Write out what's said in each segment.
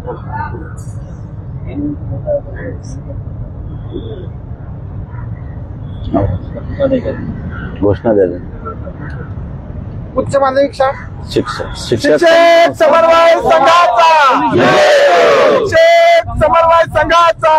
घोषणा द्यायला उच्च माध्यमिक शाळा शिक्षक समन्वय संघाचा शिक्षक समन्वय संघाचा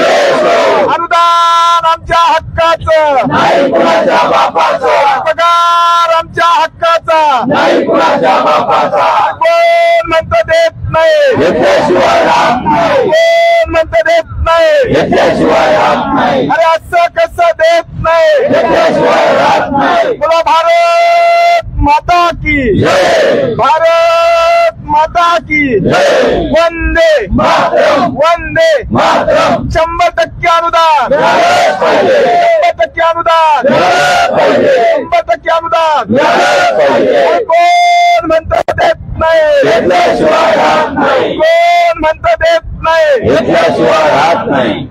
अनुदान आमच्या हक्काचं नाही कुणाच्या बापाचं, पगार आमच्या हक्काचा नाही कुणाच्या बापाचा, कोण म्हणतं देत नाही घेतल्याशिवाय राहत नाही, कोण म्हणतं देत नाही घेतल्याशिवाय राहत नाही, अरे असं कसं देत नाही घेतल्याशिवाय राहत नाही. बोला भारत माता की जय, भारत माता की जय, वंदे मातरम, वंदे मातरम. 100% अनुदान, मिळालंच पाहिजे, 100% अनुदान, मिळालंच पाहिजे, 100% अनुदान. मिळालंच पाहिजे. कोण म्हणतं देत नाही घेतल्याशिवाय राहत नाही, कोण म्हणतं देत नाही घेतल्याशिवाय राहत नाही.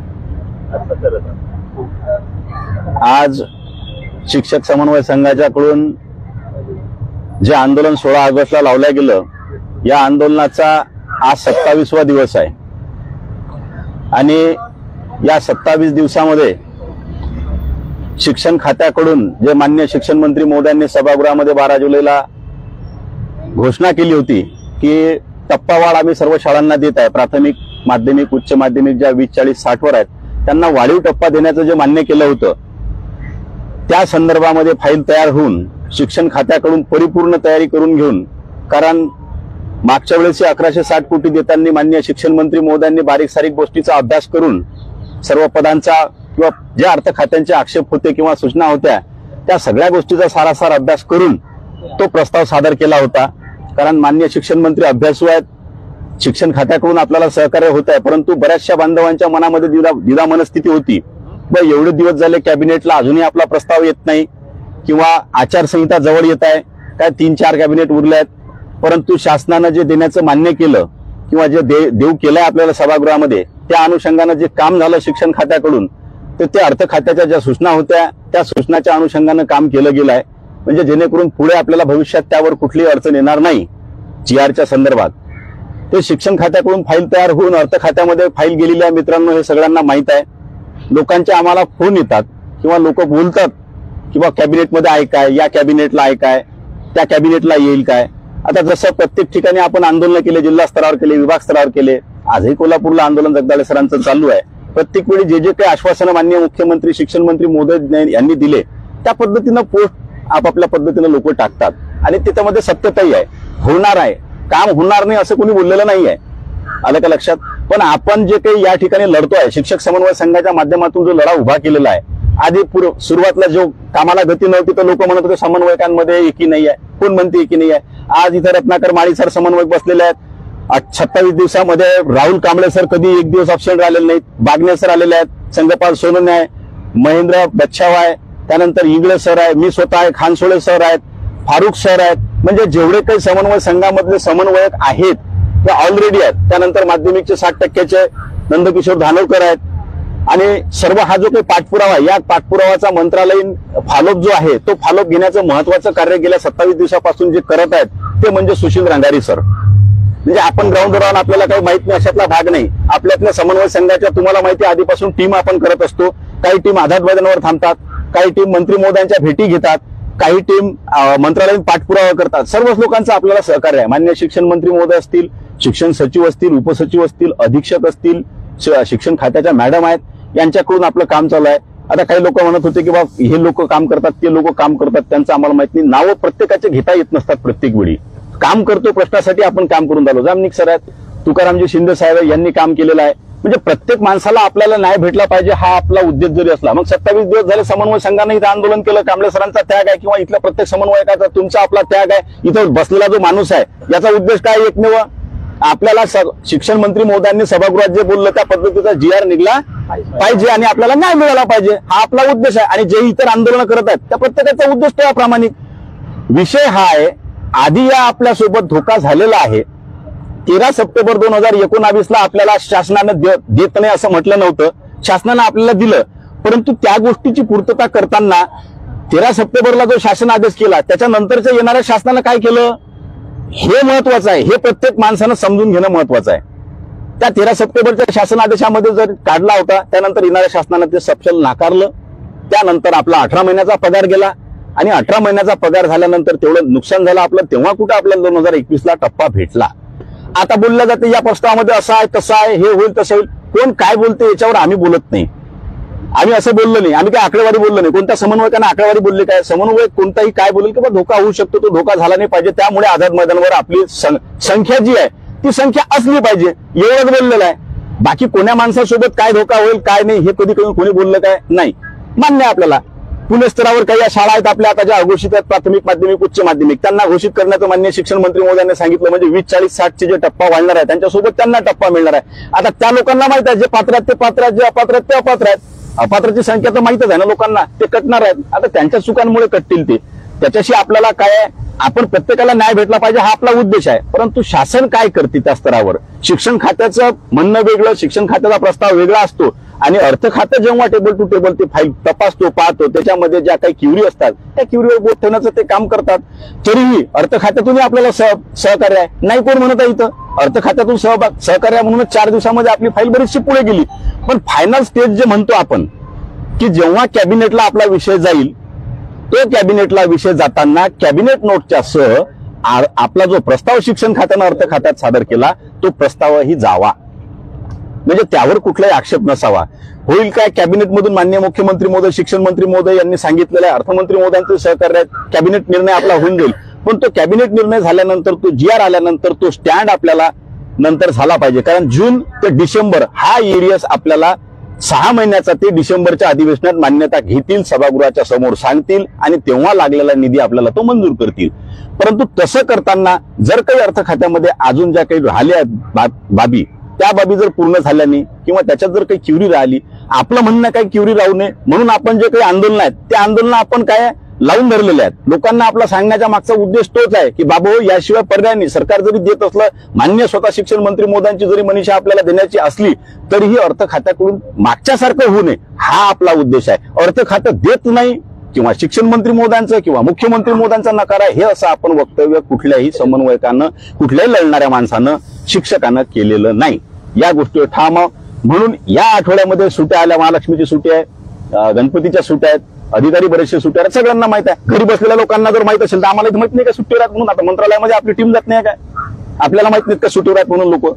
आज शिक्षक समन्वय संघाच्याकडून जे आंदोलन 16 ऑगस्टला लावलं गेलं, या आंदोलनाचा आज 27वा दिवस आहे आणि या 27 दिवसामध्ये शिक्षण खात्याकडून जे माननीय शिक्षण मंत्री महोदयांनी सभागृहामध्ये 12 जुलैला घोषणा केली होती की टप्पावाढ आम्ही सर्व शाळांना देत आहे, प्राथमिक माध्यमिक उच्च माध्यमिक ज्या 20, 40, 60 वर आहेत त्यांना वाढीव टप्पा देण्याचं जे मान्य केलं होतं, त्या संदर्भामध्ये फाईल तयार होऊन शिक्षण खात्याकडून परिपूर्ण तयारी करून घेऊन, कारण मागच्या वेळेस 1160 कोटी देताना माननीय शिक्षण मंत्री महोदयांनी बारीक सारीक गोष्टीचा अभ्यास करून सर्व पदांचा किंवा ज्या अर्थ खात्यांचे आक्षेप होते किंवा सूचना होत्या त्या सगळ्या गोष्टीचा सारासार अभ्यास करून तो प्रस्ताव सादर केला होता. कारण माननीय शिक्षण मंत्री अभ्यासू आहेत, शिक्षण खात्याकडून आपल्याला सहकार्य होत आहे, परंतु बऱ्याचशा बांधवांच्या मनामध्ये द्विधा मनस्थिती होती. एवढे दिवस झाले कॅबिनेटला अजूनही आपला प्रस्ताव येत नाही किंवा आचारसंहिता जवळ येत आहे, काय 3-4 कॅबिनेट उरले आहेत, परंतु शासनानं जे देण्याचं मान्य केलं किंवा जे देऊ केलंय आपल्याला सभागृहामध्ये, त्या अनुषंगानं जे काम झालं शिक्षण खात्याकडून, तर ते अर्थ खात्याच्या ज्या सूचना होत्या त्या सूचनाच्या अनुषंगानं काम केलं गेलं आहे. म्हणजे जेणेकरून पुढे आपल्याला भविष्यात त्यावर कुठलीही अडचण येणार नाही. GR संदर्भात ते शिक्षण खात्याकडून फाईल तयार होऊन अर्थ खात्यामध्ये फाईल गेलेली आहे. मित्रांनो, हे सगळ्यांना माहित आहे. लोकांचे आम्हाला फोन येतात किंवा लोक बोलतात किंवा कॅबिनेटमध्ये आहे काय, या कॅबिनेटला आहे काय, त्या कॅबिनेटला येईल काय. आता जसं प्रत्येक ठिकाणी आपण आंदोलन केले, जिल्हा स्तरावर केले, विभाग स्तरावर केले, आजही कोल्हापूरला आंदोलन जगदाळे सरांचं चालू आहे. प्रत्येक वेळी जे जे काही आश्वासनं माननीय मुख्यमंत्री शिक्षण मंत्री महोदय यांनी दिले त्या पद्धतीनं पोस्ट आपापल्या पद्धतीनं लोक टाकतात आणि त्याच्यामध्ये सत्यताही आहे. होणार आहे, काम होणार नाही असं कोणी बोललेलं नाही आहे. आलं का लक्षात? पण आपण जे काही या ठिकाणी लढतोय, शिक्षक समन्वय संघाच्या माध्यमातून जो लढा उभा केलेला आहे, आधी सुरुवातीला जो कामाला गती नव्हती तर लोक म्हणत होते समन्वयकांमध्ये एकी नाही आहे, कोण म्हणते एकी नाही आहे. आज इथे रत्नाकर माळी सर समन्वयक बसलेले आहेत. 26 दिवसामध्ये राहुल कांबळे सर कधी एक दिवस ऑप्शन राहिलेले नाहीत, बागणे सर आलेले आहेत, संगपाल सोनवणे आहे, महेंद्र बच्छाव आहे, त्यानंतर इंगळे सर आहे, मी स्वतः आहे, खानसोळे सर आहेत, फारुख सर आहेत. म्हणजे जेवढे काही समन्वय संघामधले समन्वयक आहेत ते ऑलरेडी आहेत. त्यानंतर माध्यमिकचे 60% नंदकिशोर धानोरकर आहेत. आणि सर्व हा जो काही पाठपुरावा, या पाठपुरावाचा मंत्रालयीन फॉलोअप जो आहे तो फॉलोअप घेण्याचं महत्वाचं कार्य गेल्या 27 दिवसापासून जे करत आहेत ते म्हणजे सुशील रंगारी सर. म्हणजे आपण ग्राउंडवर राहून आपल्याला काही माहित नाही अशातला भाग नाही. आपल्यातल्या समन्वय संघाच्या तुम्हाला माहिती आधीपासून टीम आपण करत असतो. काही टीम आझाद मैदानावर थांबतात, काही टीम मंत्री महोदयांच्या भेटी घेतात, काही टीम मंत्रालयीन पाठपुरावा करतात. सर्वच लोकांचं आपल्याला सहकार्य आहे. माननीय शिक्षण मंत्री महोदय असतील, शिक्षण सचिव असतील, उपसचिव असतील, अधीक्षक असतील, शिक्षण खात्याच्या मॅडम आहेत, यांच्याकडून आपलं काम चालू आहे. आता काही लोक म्हणत होते की बाबा हे लोक काम करतात, ते लोक काम करतात, त्यांचं आम्हाला माहित नाही. नावं प्रत्येकाचे घेता येत नसतात. प्रत्येक वेळी काम करतो प्रश्नासाठी आपण काम करून राहिलो. जामनिक सर आहेत, तुकारामजी शिंदे साहेब यांनी काम केलेलं आहे. म्हणजे प्रत्येक माणसाला आपल्याला न्याय भेटला पाहिजे हा आपला उद्देश जरी असला. मग 27 दिवस झाले समन्वय संघाने इथं आंदोलन केलं. कांबळे सरांचा त्याग आहे किंवा इथल्या प्रत्येक समन्वयकाचा तुमचा आपला त्याग आहे. इथं बसलेला जो माणूस आहे याचा उद्देश काय एकमेव, आपल्याला शिक्षण मंत्री महोदयांनी सभागृहात जे बोललं त्या पद्धतीचा GR निघला पाहिजे आणि आपल्याला न्याय मिळाला पाहिजे हा आपला उद्देश आहे. आणि जे इतर आंदोलन करत आहेत त्या प्रत्येकाचा उद्देश तो प्रामाणिक. विषय हा आहे, आधी या आपल्यासोबत धोका झालेला आहे. 13 सप्टेंबर 2019ला आपल्याला शासनानं देत नाही असं म्हटलं नव्हतं, शासनानं आपल्याला दिलं. परंतु त्या गोष्टीची पूर्तता करताना 13 सप्टेंबरला जो शासन आदेश केला त्याच्यानंतरच्या येणाऱ्या शासनानं काय केलं हे महत्वाचं आहे. हे प्रत्येक माणसानं समजून घेणं महत्वाचं आहे. त्या 13 सप्टेंबरच्या शासन आदेशामध्ये जर काढला होता, त्यानंतर येणाऱ्या शासनानं ते सपशेल नाकारलं. त्यानंतर आपला 18 महिन्याचा पगार गेला आणि 18 महिन्याचा पगार झाल्यानंतर तेवढं नुकसान झालं आपलं, तेव्हा कुठं आपल्याला 2021ला टप्पा भेटला. आता बोललं जाते या प्रस्तावामध्ये असं आहे तसं आहे, हे होईल तसं होईल. कोण काय बोलते याच्यावर आम्ही बोलत नाही. आम्ही असं बोललो नाही, आम्ही काय आकडेवारी बोललो नाही. कोणत्या समन्वयकांना आकडेवारी बोलली काय? समन्वयक कोणताही काय बोलेल की धोका होऊ शकतो, तो धोका झाला नाही पाहिजे, त्यामुळे आझाद मैदानावर आपली संख्या जी आहे ती संख्या असली पाहिजे, एवढंच बोललेलं आहे. बाकी कोण्या माणसासोबत काय धोका होईल काय नाही हे कधी कोणी बोललं काय नाही. मान्य आहे आपल्याला. पुणे स्तरावर काही शाळा आहेत आपल्या आता ज्या अघोषित आहेत, प्राथमिक माध्यमिक उच्च माध्यमिक, त्यांना घोषित करण्याचं मान्य शिक्षण मंत्री महोदयांनी सांगितलं. म्हणजे 20, 40, 60 चे जे टप्पा वाढणार आहे त्यांच्यासोबत त्यांना टप्पा मिळणार आहे. आता त्या लोकांना माहित आहे, जे पात्र आहेत ते पात्र आहेत, जे अपात्र आहेत ते अपात्र आहेत. अपात्राची संख्या तर माहितच आहे ना लोकांना, ते कटणार आहेत. आता त्यांच्या चुकांमुळे कटतील ते, त्याच्याशी आपल्याला काय आहे, आपण प्रत्येकाला न्याय भेटला पाहिजे हा आपला उद्देश आहे. परंतु शासन काय करते त्या स्तरावर, शिक्षण खात्याचं म्हणणं वेगळं, शिक्षण खात्याचा प्रस्ताव वेगळा असतो आणि अर्थ खातं जेव्हा टेबल टू टेबल ते फाईल तपासतो पाहतो, त्याच्यामध्ये ज्या काही क्युरी असतात त्या क्युरीवर बोट ठेवण्याचं ते काम करतात. तरीही अर्थ खात्यातूनही आपल्याला सहकार्य आहे, नाही कोण म्हणत आहे. इथं अर्थ खात्यातून सहकार्य म्हणूनच 4 दिवसामध्ये आपली फाईल बरीचशी पुढे गेली. पण फायनल स्टेज जे म्हणतो आपण की जेव्हा कॅबिनेटला आपला विषय जाईल, तो कॅबिनेटला विषय जाताना कॅबिनेट नोटच्या सह आपला जो प्रस्ताव शिक्षण खात्यानं अर्थ खात्यात सादर केला तो प्रस्तावही जावा, म्हणजे त्यावर कुठलाही आक्षेप नसावा. होईल काय, कॅबिनेटमधून माननीय मुख्यमंत्री महोदय, शिक्षण मंत्री महोदय यांनी सांगितलेलं आहे, अर्थमंत्री महोदयांचं सहकार्य आहे, कॅबिनेट निर्णय आपला होऊन जाईल. पण तो कॅबिनेट निर्णय झाल्यानंतर, तो GR आल्यानंतर तो स्टँड आपल्याला नंतर झाला पाहिजे. कारण जून ते डिसेंबर हा एरियस आपल्याला 6 महिन्याचा ते डिसेंबरच्या अधिवेशनात मान्यता घेतील, सभागृहाच्या समोर सांगतील आणि तेव्हा लागलेला निधी आपल्याला तो मंजूर करतील. परंतु तसं करताना जर काही अर्थ खात्यामध्ये अजून ज्या काही राहिल्या बाबी, त्या बाबी जर पूर्ण झाल्या नाही किंवा त्याच्यात जर काही क्युरी राहिली, आपलं म्हणणं काही क्युरी राहू नये म्हणून आपण जे काही आंदोलन आहेत ते आंदोलन आपण काय लावून धरलेले आहेत. लोकांना आपला सांगण्याचा मागचा उद्देश तोच आहे की बाबा याशिवाय पर्याय नाही. सरकार जरी देत असलं, मान्य स्वतः शिक्षण मंत्री महोदयांची जरी मनीषा आपल्याला देण्याची असली तरीही अर्थ खात्याकडून मागच्यासारखं होऊ नये हा आपला उद्देश आहे. अर्थ खातं देत नाही किंवा शिक्षण मंत्री महोदयांचं किंवा मुख्यमंत्री महोदयांचा नकार आहे हे असं आपण वक्तव्य कुठल्याही समन्वयकानं, कुठल्याही लढणाऱ्या माणसानं, शिक्षकानं केलेलं नाही. या गोष्टीवर ठाम. म्हणून या आठवड्यामध्ये सुट्ट्या आल्या, महालक्ष्मीची सुट्टी आहे, गणपतीच्या सुट्ट्या आहेत, अधिकारी बरेचसे सुट्ट्या आहेत, सगळ्यांना माहित आहे. घरी बसलेल्या लोकांना जर माहित असेल तर आम्हाला माहित नाही का सुट्टीवर आहेत म्हणून. आता मंत्रालयामध्ये आपली टीम जात नाही काय, आपल्याला माहित नाहीत का सुट्टीवर आहेत म्हणून लोक.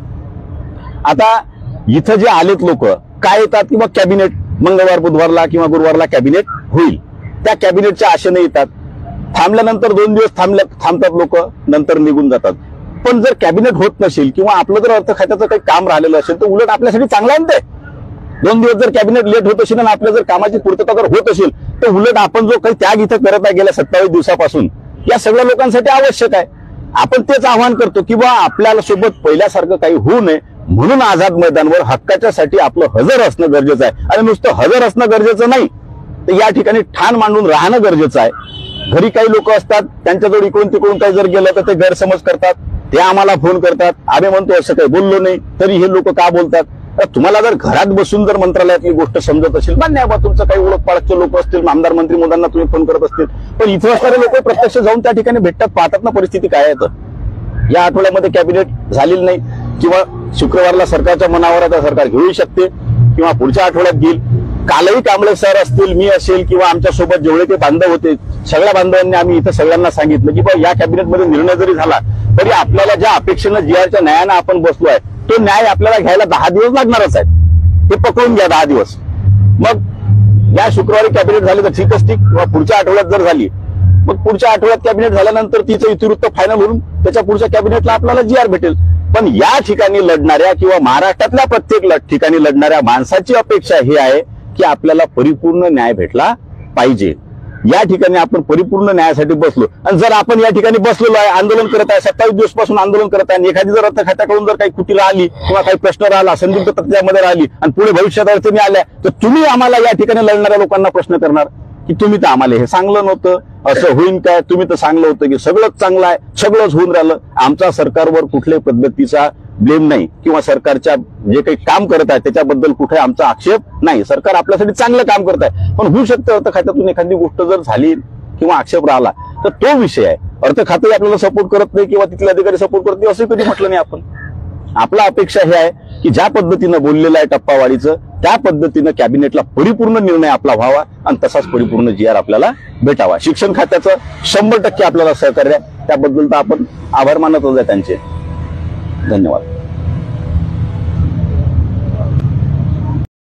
आता इथं जे आलेत लोक काय येतात की मग कॅबिनेट मंगळवार बुधवारला किंवा गुरुवारला कॅबिनेट होईल, त्या कॅबिनेटच्या आशेने येतात. थांबल्यानंतर 2 दिवस थांबतात लोक, नंतर निघून जातात. पण जर कॅबिनेट होत नसेल किंवा आपलं जर अर्थ खात्याचं काही काम राहिलेलं असेल तर उलट आपल्यासाठी चांगलं आहे ते. 2 दिवस जर कॅबिनेट लेट होत असेल आणि आपल्या जर कामाची पूर्तता जर होत असेल तर उलट आपण जो काही त्याग इथं करत आहे गेल्या 27 दिवसापासून या सगळ्या लोकांसाठी आवश्यक आहे. आपण तेच आवाहन करतो की बा आपल्याला सोबत पहिल्यासारखं काही होऊ नये म्हणून आझाद मैदानवर हक्काच्यासाठी आपलं हजर असणं गरजेचं आहे. आणि नुसतं हजर असणं गरजेचं नाही तर या ठिकाणी ठाण मांडून राहणं गरजेचं आहे. घरी काही लोक असतात, त्यांच्याजवळ इकडून तिकडून काही जर गेलं तर ते गैरसमज करतात, ते आम्हाला फोन करतात, आम्ही म्हणतो असं काही बोललो नाही, तरी हे लोक का बोलतात. तुम्हाला जर घरात बसून जर मंत्रालयातली गोष्ट समजत असेल, मान्य आहे बा तुमचं काही ओळख पाळखचे लोक असतील, आमदार मंत्री महोदयांना तुम्ही फोन करत असतील, पण इथं असणारे लोक प्रत्यक्ष जाऊन त्या ठिकाणी भेटतात, पाहतात ना परिस्थिती काय आहे. तर या आठवड्यामध्ये कॅबिनेट झालेली नाही किंवा शुक्रवारला सरकारच्या मनावर आता सरकार घेऊ शकते किंवा पुढच्या आठवड्यात घेईल. कालही कांबळे सर असतील, मी असेल किंवा आमच्या सोबत जेवढे ते बांधव होते, सगळ्या बांधवांनी आम्ही इथं सगळ्यांना सांगितलं की बा या कॅबिनेटमध्ये निर्णय जरी झाला तरी आपल्याला ज्या अपेक्षेनं GRच्या न्यायानं आपण बसलो आहे तो न्याय आपल्याला घ्यायला 10 दिवस लागणारच आहेत. हे पकडून घ्या 10 दिवस. मग या शुक्रवारी कॅबिनेट झाली तर ठीकच ठीक, किंवा पुढच्या आठवड्यात जर झाली मग पुढच्या आठवड्यात कॅबिनेट झाल्यानंतर तिचं इतिवृत्त फायनल होऊन त्याच्या पुढच्या कॅबिनेटला आपल्याला GR भेटेल. पण या ठिकाणी लढणाऱ्या किंवा महाराष्ट्रातल्या प्रत्येक ठिकाणी लढणाऱ्या माणसाची अपेक्षा ही आहे की आपल्याला परिपूर्ण न्याय भेटला पाहिजे. या ठिकाणी आपण परिपूर्ण न्यायासाठी बसलो आणि जर आपण या ठिकाणी बसलेलो आहे, आंदोलन करत आहे, 27 दिवस पासून आंदोलन करत आहे आणि एखादी जर अर्थ खात्याकडून जर काही कृती राहिली किंवा काही प्रश्न राहिला, संदिग्धता त्यामध्ये राहिली आणि पुढे भविष्यात अडचणी आल्या तर तुम्ही आम्हाला या ठिकाणी लढणाऱ्या लोकांना प्रश्न करणार की तुम्ही तर आम्हाला हे सांगलं नव्हतं, असं होईन काय, तुम्ही तर सांगलं होतं की सगळंच चांगलं आहे, सगळंच होऊन राहिलं. आमचा सरकारवर कुठल्याही पद्धतीचा ब्लेम नाही किंवा सरकारच्या जे काही काम करत आहे त्याच्याबद्दल कुठे आमचा आक्षेप नाही. सरकार आपल्यासाठी चांगलं काम करत आहे. पण होऊ शकतं अर्थ खात्यातून एखादी गोष्ट जर झाली किंवा आक्षेप राहिला तर तो विषय आहे. अर्थ खाते आपल्याला सपोर्ट करत नाही किंवा तिथले अधिकारी सपोर्ट करत नाही असं कधी म्हटलं नाही आपण. आपला अपेक्षा हे आहे की ज्या पद्धतीनं बोललेलं आहे टप्पावाढीचं त्या पद्धतीनं कॅबिनेटला परिपूर्ण निर्णय आपला व्हावा आणि तसाच परिपूर्ण GR आपल्याला भेटावा. शिक्षण खात्याचं 100% आपल्याला सहकार्य आहे, त्याबद्दल तर आपण आभार मानतच आहे त्यांचे. धन्यवाद.